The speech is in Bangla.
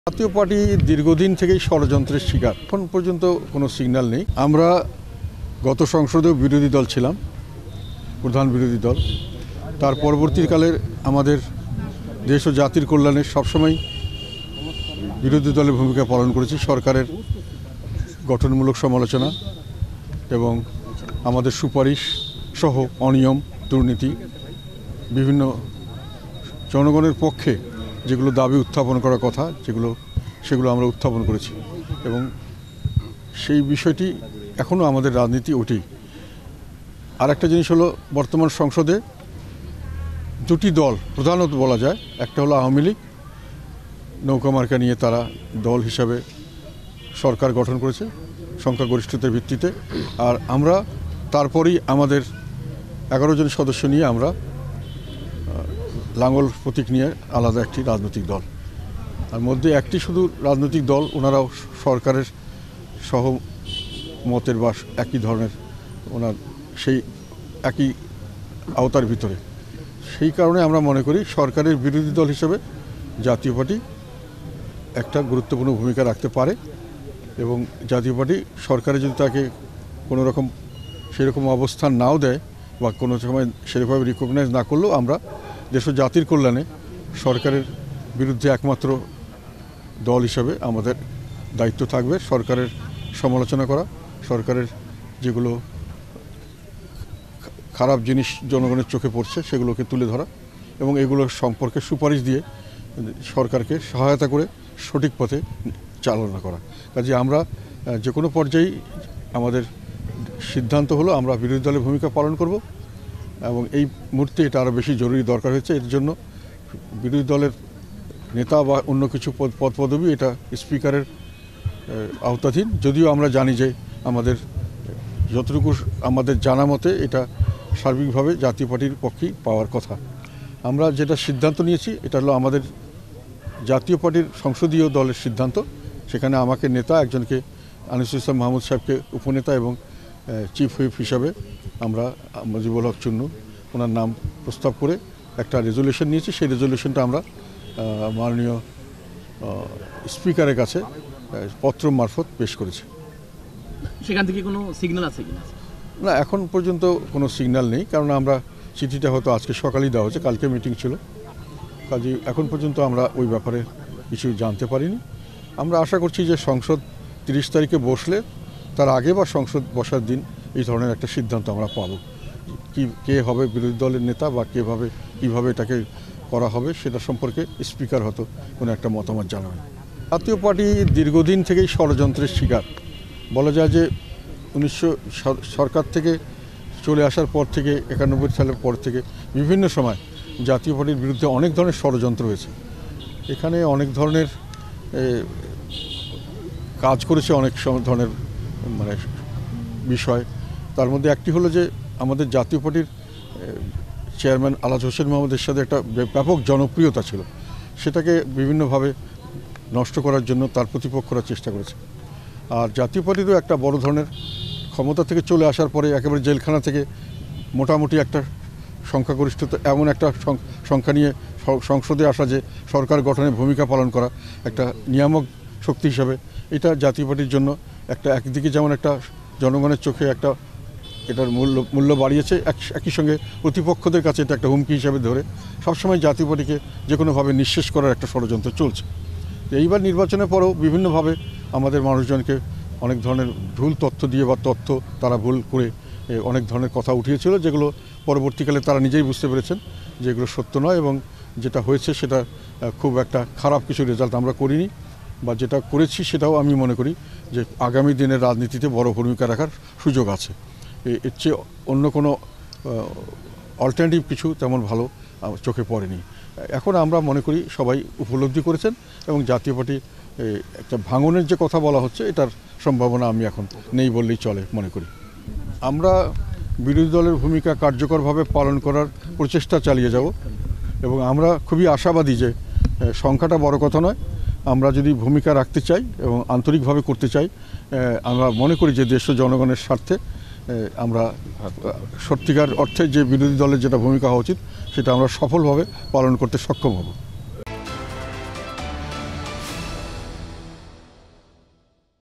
জাতীয় পার্টি দীর্ঘদিন থেকেই ষড়যন্ত্রের শিকার। এখন পর্যন্ত কোনো সিগন্যাল নেই। আমরা গত সংসদেও বিরোধী দল ছিলাম, প্রধান বিরোধী দল। তার পরবর্তীকালে আমাদের দেশ ও জাতির কল্যাণে সবসময় বিরোধী দলের ভূমিকা পালন করেছি। সরকারের গঠনমূলক সমালোচনা এবং আমাদের সুপারিশ সহ অনিয়ম, দুর্নীতি, বিভিন্ন জনগণের পক্ষে যেগুলো দাবি উত্থাপন করার কথা সেগুলো আমরা উত্থাপন করেছি এবং সেই বিষয়টি এখনও আমাদের রাজনীতি ওঠেই। আর একটা জিনিস হলো, বর্তমান সংসদে দুটি দল প্রধানত বলা যায়। একটা হলো আওয়ামী লীগ, নৌকা মার্কা নিয়ে তারা দল হিসাবে সরকার গঠন করেছে সংখ্যাগরিষ্ঠতার ভিত্তিতে। আর আমরা তারপরেই আমাদের 11 জন সদস্য নিয়ে আমরা লাঙ্গল প্রতীক নিয়ে আলাদা একটি রাজনৈতিক দল। আর মধ্যে একটি শুধু রাজনৈতিক দল, ওনারাও সরকারের সহমতের বা একই ধরনের ওনার সেই একই আওতার ভিতরে। সেই কারণে আমরা মনে করি সরকারের বিরোধী দল হিসেবে জাতীয় পার্টি একটা গুরুত্বপূর্ণ ভূমিকা রাখতে পারে এবং জাতীয় পার্টি সরকারে যদি তাকে কোনো রকম সেরকম অবস্থান নাও দেয় বা কোনো সময় সেরকমভাবে রিকগনাইজ না করলেও আমরা দেশ ও জাতির কল্যাণে সরকারের বিরুদ্ধে একমাত্র দল হিসাবে আমাদের দায়িত্ব থাকবে সরকারের সমালোচনা করা, সরকারের যেগুলো খারাপ জিনিস জনগণের চোখে পড়ছে সেগুলোকে তুলে ধরা এবং এগুলো সম্পর্কে সুপারিশ দিয়ে সরকারকে সহায়তা করে সঠিক পথে চালনা করা। কাজে আমরা যে কোনো পর্যায়েই আমাদের সিদ্ধান্ত হলো আমরা বিরোধী দলের ভূমিকা পালন করব এবং এই মুহূর্তে এটা আরও বেশি জরুরি দরকার হয়েছে। এর জন্য বিরোধী দলের নেতা বা অন্য কিছু পদ পদবি এটা স্পিকারের আওতাধীন। যদিও আমরা জানি যে আমাদের যতটুকু আমাদের জানা মতে এটা সার্বিকভাবে জাতীয় পার্টির পক্ষেই পাওয়ার কথা। আমরা যেটা সিদ্ধান্ত নিয়েছি এটা হলো আমাদের জাতীয় পার্টির সংসদীয় দলের সিদ্ধান্ত। সেখানে আমাকে নেতা, একজনকে আনিসুল ইসলাম মাহমুদ সাহেবকে উপনেতা এবং চিফ হুইপ হিসাবে আমরা মুজিবুল হক চুন্নু ওনার নাম প্রস্তাব করে একটা রেজলিউশন নিয়েছি। সেই রেজলিউশনটা আমরা মাননীয় স্পিকারের কাছে পত্র মারফত পেশ করেছি। সেখান থেকে কোনো সিগন্যাল আছে কিনা? না, এখন পর্যন্ত কোনো সিগন্যাল নেই, কারণ আমরা চিঠিটা হয়তো আজকে সকালেই দেওয়া হয়েছে, কালকে মিটিং ছিল। কাজে এখন পর্যন্ত আমরা ওই ব্যাপারে কিছু জানতে পারিনি। আমরা আশা করছি যে সংসদ 30 তারিখে বসলে তার আগে বা সংসদ বসার দিন এই ধরনের একটা সিদ্ধান্ত আমরা পাবো। কে হবে বিরোধী দলের নেতা বা কীভাবে এটাকে করা হবে সেটা সম্পর্কে স্পিকার হয়তো কোনো একটা মতামত জানাবেন। জাতীয় পার্টি দীর্ঘদিন থেকেই ষড়যন্ত্রের শিকার। বলা যায় যে 1900 সরকার থেকে চলে আসার পর থেকে 91 সালের পর থেকে বিভিন্ন সময় জাতীয় পার্টির বিরুদ্ধে অনেক ধরনের ষড়যন্ত্র হয়েছে। এখানে অনেক ধরনের কাজ করেছে, অনেক ধরনের মানে বিষয়। তার মধ্যে একটি হলো যে আমাদের জাতীয় পার্টির চেয়ারম্যান আলহাজ হোসেন মোহাম্মদের সাথে একটা ব্যাপক জনপ্রিয়তা ছিল, সেটাকে বিভিন্নভাবে নষ্ট করার জন্য তার প্রতিপক্ষরা চেষ্টা করেছে। আর জাতীয় পার্টিরও একটা বড় ধরনের ক্ষমতা থেকে চলে আসার পরে একেবারে জেলখানা থেকে মোটামুটি একটা সংখ্যাগরিষ্ঠতা এমন একটা সংখ্যা নিয়ে সংসদে আসা, যে সরকার গঠনে ভূমিকা পালন করা একটা নিয়ামক শক্তি হিসাবে, এটা জাতীয় পার্টির জন্য একদিকে যেমন একটা জনগণের চোখে একটা এটার মূল্য বাড়িয়েছে, একই সঙ্গে প্রতিপক্ষদের কাছে এটা একটা হুমকি হিসাবে ধরে সবসময় জাতীয় পার্টিকে যে কোনোভাবে নিঃশেষ করার একটা ষড়যন্ত্র চলছে। এইবার নির্বাচনের পরেও বিভিন্নভাবে আমাদের মানুষজনকে অনেক ধরনের ভুল তথ্য দিয়ে বা তথ্য তারা ভুল করে অনেক ধরনের কথা উঠিয়েছিল, যেগুলো পরবর্তীকালে তারা নিজেই বুঝতে পেরেছেন যে এগুলো সত্য নয় এবং যেটা হয়েছে সেটা খুব একটা খারাপ কিছু রেজাল্ট আমরা করিনি, বা যেটা করেছি সেটাও আমি মনে করি যে আগামী দিনের রাজনীতিতে বড় ভূমিকা রাখার সুযোগ আছে। এর চেয়ে অন্য কোনো অল্টারনেটিভ কিছু তেমন ভালো চোখে পড়েনি। এখন আমরা মনে করি সবাই উপলব্ধি করেছেন এবং জাতীয় পার্টি একটা ভাঙনের যে কথা বলা হচ্ছে এটার সম্ভাবনা আমি এখন নেই বললেই চলে মনে করি। আমরা বিরোধী দলের ভূমিকা কার্যকরভাবে পালন করার প্রচেষ্টা চালিয়ে যাব এবং আমরা খুবই আশাবাদী যে সংখ্যাটা বড় কথা নয়। আমরা যদি ভূমিকা রাখতে চাই এবং আন্তরিকভাবে করতে চাই, আমরা মনে করি যে দেশ ও জনগণের স্বার্থে আমরা সত্যিকার অর্থে যে বিরোধী দলের যেটা ভূমিকা হওয়া উচিত সেটা আমরা সফলভাবে পালন করতে সক্ষম হব।